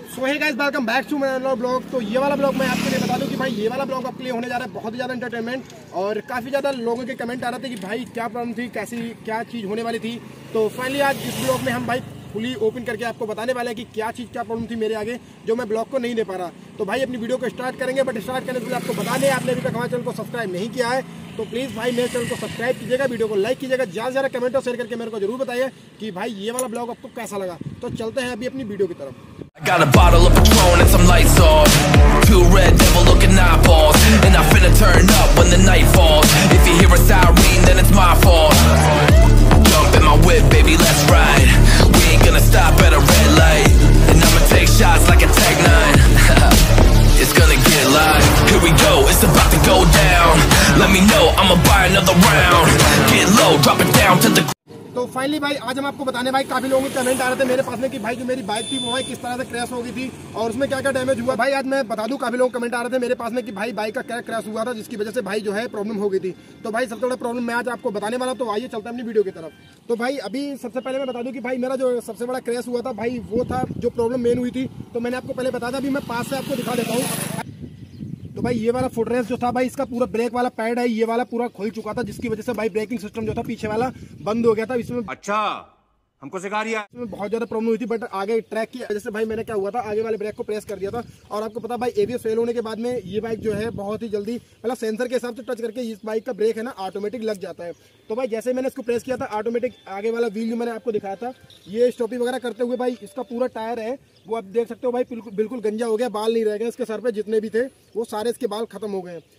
So hey guys, welcome back to my another blog. तो ये वाला ब्लॉग मैं आपके लिए बता दूं कि भाई ये वाला ब्लॉग आपके लिए होने जा रहा है बहुत ही ज़्यादा एंटरटेनमेंट। और काफ़ी ज़्यादा लोगों के कमेंट आ रहे थे कि भाई क्या प्रॉब्लम थी, कैसी क्या चीज़ होने वाली थी। तो फाइनली आज इस ब्लॉग में हम भाई फुली ओपन करके आपको बताने वाले हैं कि क्या चीज़ क्या प्रॉब्लम थी मेरे आगे जो मैं ब्लॉग को नहीं दे पा रहा। तो भाई अपनी वीडियो को स्टार्ट करेंगे, बट स्टार्ट करने से पहले आपको बता दें, आपने अभी तक हमारे चैनल को सब्सक्राइब नहीं किया है तो प्लीज़ भाई मेरे चैनल को सब्सक्राइब कीजिएगा, वीडियो को लाइक कीजिएगा, ज़्यादा से ज़्यादा कमेंट और शेयर करके मेरे को जरूर बताइए कि भाई ये वाला ब्लॉग आपको कैसा लगा। तो चलते हैं अभी अपनी वीडियो की तरफ। I got a bottle of Patron and some lights off. Two red devil looking eyeballs, and I finna turn up when the night falls. If you hear a siren, then it's my fault. Jump in my whip, baby, let's ride. We ain't gonna stop at a red light, and I'ma take shots like a Tech 9. It's gonna get live. Here we go, it's about to go down. Let me know, I'ma buy another round. Get low, drop it down to the. तो finally भाई आज हम आपको बताने भाई काफी लोगों के कमेंट आ रहे थे मेरे पास में कि भाई जो मेरी बाइक थी वो भाई किस तरह से क्रैश हो गई थी और उसमें क्या क्या डैमेज हुआ। भाई आज मैं बता दूं, काफी लोग कमेंट आ रहे थे मेरे पास में कि भाई बाइक का क्या क्रैश हुआ था जिसकी वजह से भाई जो है प्रॉब्लम हो गई थी। तो भाई सबसे बड़ा प्रॉब्लम मैं आज आपको बताने वाला हूं, तो आइए चलते हैं अपनी वीडियो की तरफ। तो भाई अभी सबसे पहले मैं बता दूं कि भाई मेरा जो सबसे बड़ा क्रैश हुआ था भाई वो था जो प्रॉब्लम मेन हुई थी। तो मैंने आपको पहले बताया था, अभी मैं पास से आपको दिखा देता हूँ। तो भाई ये वाला फुटरेस्ट जो था भाई इसका पूरा ब्रेक वाला पैड है, ये वाला पूरा खुल चुका था जिसकी वजह से भाई ब्रेकिंग सिस्टम जो था पीछे वाला बंद हो गया था। इसमें अच्छा हमको सिखा रही है, इसमें बहुत ज्यादा प्रॉब्लम हुई थी, बट आगे ट्रैक की वजह से भाई मैंने क्या हुआ था, आगे वाले ब्रेक को प्रेस कर दिया था। और आपको पता भाई एबीएस फेल होने के बाद में ये बाइक जो है बहुत ही जल्दी मतलब सेंसर के हिसाब से टच करके इस बाइक का ब्रेक है ना ऑटोमेटिक लग जाता है। तो भाई जैसे मैंने इसको प्रेस किया था ऑटोमेटिक आगे वाला व्हील जो मैंने आपको दिखाया था ये स्टॉपिंग वगैरह करते हुए भाई इसका पूरा टायर है वो आप देख सकते हो भाई बिल्कुल गंजा हो गया, बाल नहीं रह गए इसके सर पे, जितने भी थे वो सारे इसके बाल खत्म हो गए।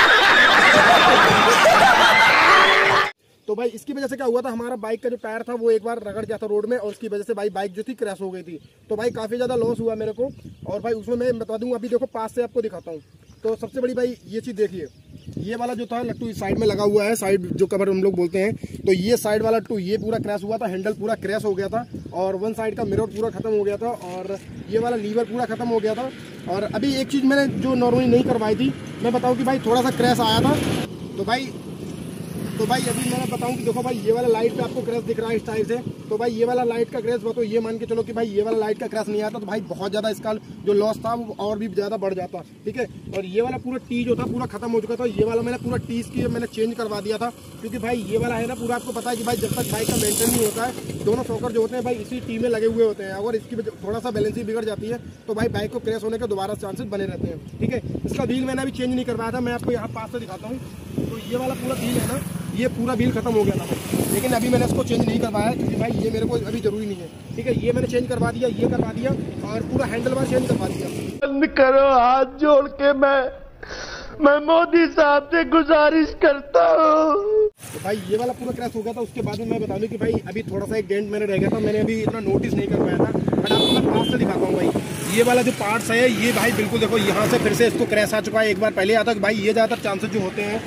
तो भाई इसकी वजह से क्या हुआ था, हमारा बाइक का जो टायर था वो एक बार रगड़ गया था रोड में और उसकी वजह से भाई बाइक जो थी क्रैश हो गई थी। तो भाई काफ़ी ज़्यादा लॉस हुआ मेरे को। और भाई उसमें मैं बता दूं, अभी देखो पास से आपको दिखाता हूँ। तो सबसे बड़ी भाई ये चीज़ देखिए, ये वाला जो था लट्टू इस साइड में लगा हुआ है, साइड जो कवर हम लोग बोलते हैं, तो ये साइड वाला लट्टू ये पूरा क्रैश हुआ था, हैंडल पूरा क्रैश हो गया था और वन साइड का मिरर पूरा खत्म हो गया था और ये वाला लीवर पूरा खत्म हो गया था। और अभी एक चीज़ मैंने जो नॉर्मली नहीं करवाई थी, मैं बताऊँ कि भाई थोड़ा सा क्रैश आया था। तो भाई अभी मैं बताऊं कि देखो भाई ये वाला लाइट पे आपको क्रैश दिख रहा है इस टाइप से। तो भाई ये वाला लाइट का क्रैश तो ये मान के चलो कि भाई ये वाला लाइट का क्रैश नहीं आता तो भाई बहुत ज़्यादा इसका जो लॉस था वो और भी ज़्यादा बढ़ जाता, ठीक है। और ये वाला पूरा टी जो था पूरा खत्म हो चुका था, ये वाला मैंने पूरा टी की मैंने चेंज करवा दिया था क्योंकि भाई ये वाला है ना पूरा आपको पता है कि भाई जब तक बाइक का मेंटेन नहीं होता है दोनों शॉकर जो होते हैं भाई इसी टी में लगे हुए होते हैं। अगर इसकी थोड़ा सा बैलेंसिंग बिगड़ जाती है तो भाई बाइक को क्रैश होने के दोबारा चांसेस बने रहते हैं, ठीक है। इसका व्हील मैंने अभी चेंज नहीं करवाया था, मैं आपको यहाँ पास से दिखाता हूँ। तो ये वाला पूरा व्हील है ना, ये पूरा व्हील खत्म हो गया था भाई, लेकिन अभी मैंने इसको चेंज नहीं करवाया क्योंकि भाई ये मेरे को अभी जरूरी नहीं है, ठीक है। ये मैंने चेंज करवा दिया, ये करवा दिया और पूरा हैंडल बार चेंज करवा दिया। बंद करो, हाथ जोड़ के मैं मोदी साहब से गुजारिश करता हूँ। तो भाई ये वाला पूरा क्रैश हो गया था। उसके बाद में मैं बता दूं कि भाई अभी थोड़ा सा एक डेंट मैंने रह गया था, मैंने अभी इतना नोटिस नहीं कर पाया था, बट आपको मैं पास से दिखाता हूँ। भाई ये वाला जो पार्ट्स है ये भाई बिल्कुल देखो यहाँ से फिर से इसको क्रैश आ चुका है। एक बार पहले आता कि भाई ये ज़्यादातर चांसेस जो होते हैं,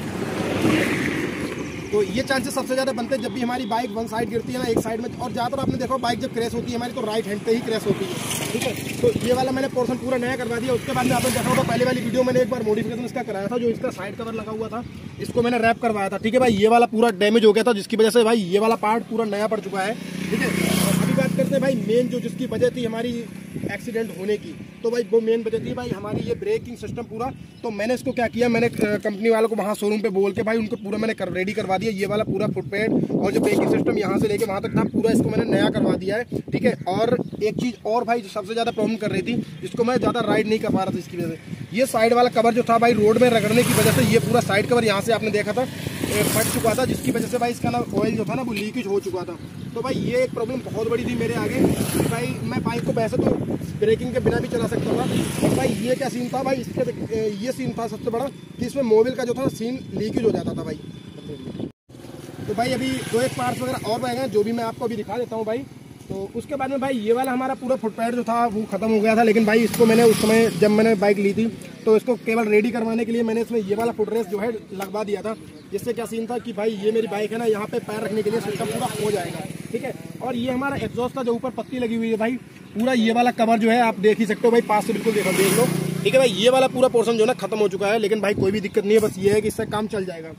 तो ये चांसेस सबसे ज़्यादा बनते हैं जब भी हमारी बाइक वन साइड गिरती है ना एक साइड में। और ज़्यादातर आपने देखो बाइक जब क्रैश होती है हमारी तो राइट हैंड पे ही क्रैश होती है, ठीक है। तो ये वाला मैंने पोर्शन पूरा नया करवा दिया। उसके बाद में आपने देखा होगा पहले वाली वीडियो मैंने एक बार मॉडिफिकेशन इसका कराया था, जो इसका साइड कवर लगा हुआ था इसको मैंने रैप करवाया था, ठीक है भाई। ये वाला पूरा डैमेज हो गया था जिसकी वजह से भाई ये वाला पार्ट पूरा नया पड़ चुका है, ठीक है। और अभी बात करते हैं भाई मेन जो जिसकी वजह थी हमारी एक्सीडेंट होने की, तो भाई वो मेन वजह थी भाई हमारी ये ब्रेकिंग सिस्टम पूरा। तो मैंने इसको क्या किया, मैंने कंपनी वालों को वहाँ शोरूम पे बोल के भाई उनको पूरा मैंने रेडी करवा दिया। ये वाला पूरा फुटपैड और जो ब्रेकिंग सिस्टम यहाँ से लेके वहाँ तक था पूरा इसको मैंने नया करवा दिया है, ठीक है। और एक चीज़ और भाई जो सबसे ज़्यादा प्रॉब्लम कर रही थी जिसको मैं ज़्यादा राइड नहीं कर पा रहा था इसकी वजह से, ये साइड वाला कवर जो था भाई रोड में रगड़ने की वजह से ये पूरा साइड कवर यहाँ से आपने देखा था फट चुका था, जिसकी वजह से भाई इसका ना ऑयल जो था ना वो लीकेज हो चुका था। तो भाई ये एक प्रॉब्लम बहुत बड़ी थी मेरे आगे कि भाई मैं बाइक को वैसे तो ब्रेकिंग के बिना भी चला सकता था, और भाई ये क्या सीन था भाई इसके ये सीन था सबसे बड़ा कि इसमें मोबिल का जो था सीन लीकेज हो जाता था भाई। तो भाई अभी दो एक पार्ट्स वगैरह और रह गए जो भी मैं आपको अभी दिखा देता हूँ भाई। तो उसके बाद में भाई ये वाला हमारा पूरा फुटपैड जो था वो खत्म हो गया था, लेकिन भाई इसको मैंने उस समय जब मैंने बाइक ली थी तो इसको केवल रेडी करवाने के लिए मैंने इसमें ये वाला फुटरेस्ट जो है लगवा दिया था, जिससे क्या सीन था कि भाई ये मेरी बाइक है ना यहाँ पे पैर रखने के लिए सिस्टम पूरा हो जाएगा, ठीक है। और ये हमारा एग्जॉस्ट का जो ऊपर पत्ती लगी हुई है भाई पूरा ये वाला कवर जो है आप देख ही सकते हो भाई, पास से बिल्कुल देख लो, ठीक है भाई। ये वाला पूरा पोर्शन जो है ना खत्म हो चुका है, लेकिन भाई कोई भी दिक्कत नहीं है, बस ये है कि इससे काम चल जाएगा।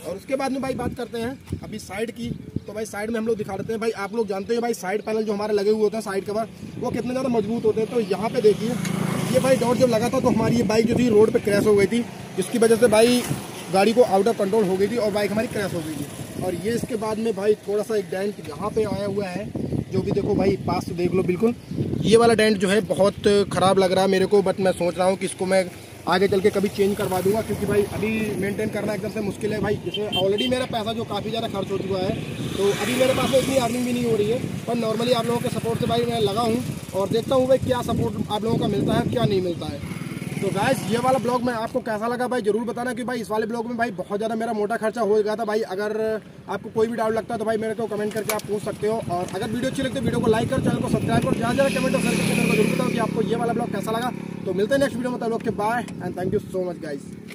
और उसके बाद में भाई बात करते हैं अभी साइड की। तो भाई साइड में हम लोग दिखा देते हैं। भाई आप लोग जानते हैं भाई साइड पैनल जो हमारे लगे हुए होते हैं साइड कवर, वो कितने ज़्यादा मजबूत होते हैं। तो यहाँ पे देखिए ये भाई डॉट जब लगा था तो हमारी ये बाइक जो थी रोड पे क्रैश हो गई थी, जिसकी वजह से भाई गाड़ी को आउट ऑफ कंट्रोल हो गई थी और बाइक हमारी क्रैश हो गई थी। और ये इसके बाद में भाई थोड़ा सा एक डेंट यहाँ पे आया हुआ है, जो भी देखो भाई पास से देख लो, बिल्कुल ये वाला डेंट जो है बहुत ख़राब लग रहा है मेरे को। बट मैं सोच रहा हूँ कि इसको मैं आगे चल के कभी चेंज करवा दूंगा, क्योंकि भाई अभी मेंटेन करना एकदम से मुश्किल है भाई। जिसमें ऑलरेडी मेरा पैसा जो काफ़ी ज़्यादा खर्च हो चुका है, तो अभी मेरे पास में इतनी अर्निंग भी नहीं हो रही है। पर नॉर्मली आप लोगों के सपोर्ट से भाई मैं लगा हूँ और देखता हूँ भाई क्या सपोर्ट आप लोगों का मिलता है, क्या नहीं मिलता है। तो गाइस ये वाला ब्लॉग में आपको कैसा लगा भाई जरूर बताना, कि भाई इस वाले ब्लॉग में भाई बहुत ज़्यादा मेरा मोटा खर्चा हो गया था भाई। अगर आपको कोई भी डाउट लगता है तो भाई मेरे को कमेंट करके आप पूछ सकते हो। और अगर वीडियो अच्छी लगती है वीडियो को लाइक करो, चैनल को सब्सक्राइब करो, ज़्यादा कमेंट और शेयर करके मेरे को जरूर बताओ कि आपको ये वाला ब्लॉग कैसा लगा। तो मिलते हैं नेक्स्ट वीडियो में, तब लोग के bye and thank you so much guys.